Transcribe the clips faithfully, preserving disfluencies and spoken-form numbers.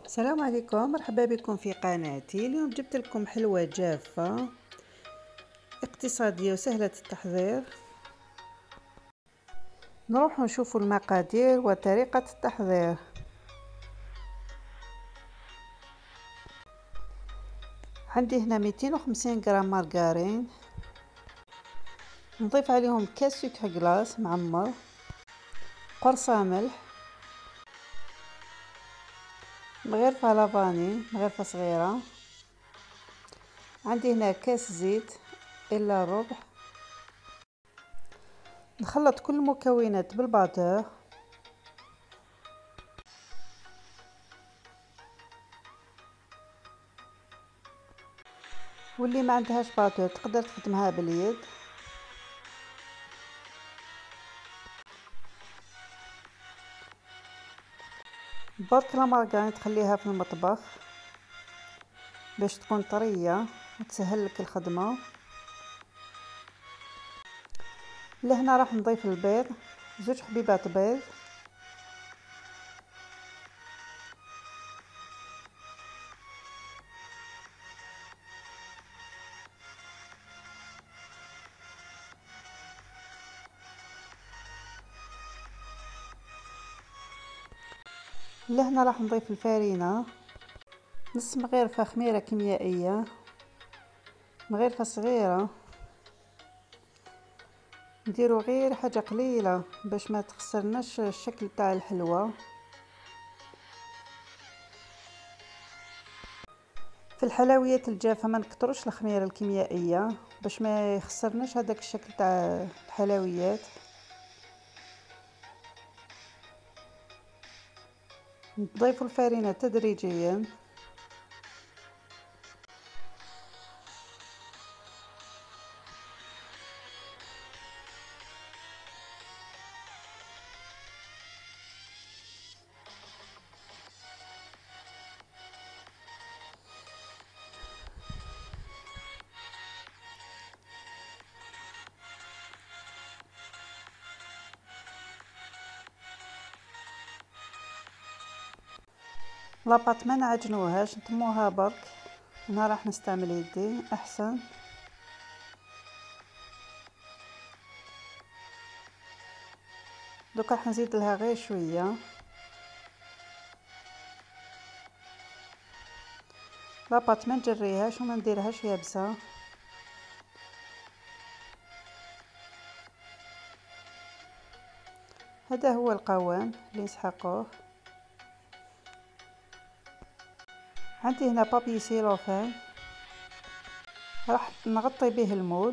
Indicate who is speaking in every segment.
Speaker 1: السلام عليكم، مرحبا بكم في قناتي. اليوم جبت لكم حلوة جافة اقتصادية وسهلة التحضير. نروح نشوف المقادير وطريقة التحضير. عندي هنا مئتين وخمسين غرام مارغرين، نضيف عليهم كاس سكر جلاس معمر، قرصة ملح، مغرفة لافاني مغرفة صغيرة، عندي هنا كاس زيت إلا ربع. نخلط كل المكونات بالباتور. واللي ما عندهاش باتور تقدر تخدمها باليد. برك لا مارغرين تخليها في المطبخ باش تكون طريه وتسهل لك الخدمه. لهنا راح نضيف البيض، زوج حبيبات بيض، لهنا راح نضيف الفارينه، نص مغرفه خميره كيميائيه، مغرفه صغيره، نديرو غير حاجه قليله باش ما تخسرناش الشكل تاع الحلوه. في الحلويات الجافه ما نكتروش الخميره الكيميائيه باش ما يخسرناش هذاك الشكل تاع الحلويات. نضيف الفارينه تدريجيا. لاباط ما نعجنوهاش، نطموها برك. هنا راح نستعمل يدي احسن. دوك راح نزيد لها غير شويه. لاباط ما نجريهاش وما نديرهاش يابسه. هذا هو القوام اللي نسحقوه. عندي هنا بابي سيلوفان راح نغطي به المول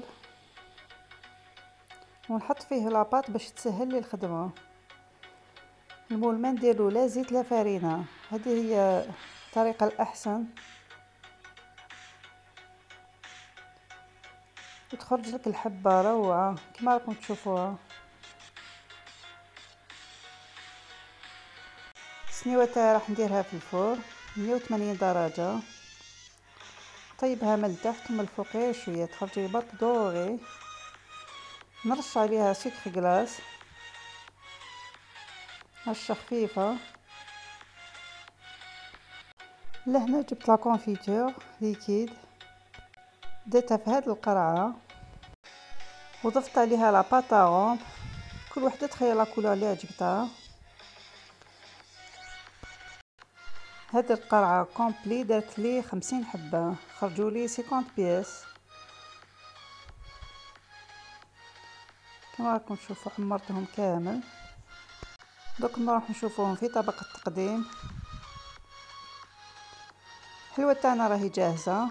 Speaker 1: ونحط فيه لاباط باش تسهل لي الخدمه. المول ما نديرو لا زيت لا فارينه، هذه هي الطريقه الاحسن وتخرج لك الحبه روعه كما راكم تشوفوها. السنيوه تاعي راح نديرها في الفرن مية وثمانين درجه، طيبها من التحت ومن الفوق غير شويه تخرج لي برك دوغي. نرش عليها سكر جلاس رشه خفيفه. لهنا جبت لا كونفيتور ليكيد، ديتها في هذه القرعه وضفت عليها لا باتاغون، كل وحده تخير لا كولور اللي عجبتها. هذه القرعه كومبلي درت لي خمسين حبه، خرجوا لي خمسين بياس كما راكم تشوفوا. حمرتهم كامل. دوك نروح نشوفوهم في طبق التقديم. الحلوه تاعنا راهي جاهزه،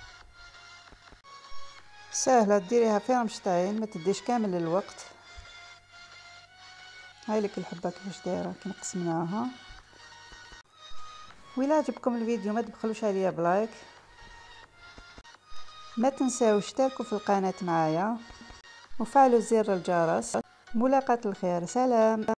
Speaker 1: سهله ديريها في رمشتين ما تديش كامل الوقت. هاي لك الحبه كيفاش دايره كي قسمناها. وإلا عجبكم الفيديو ما تبخلوش عليا بلايك، ما تنساوش اشتركوا في القناه معايا وفعلوا زر الجرس. ملاقاة الخير، سلام.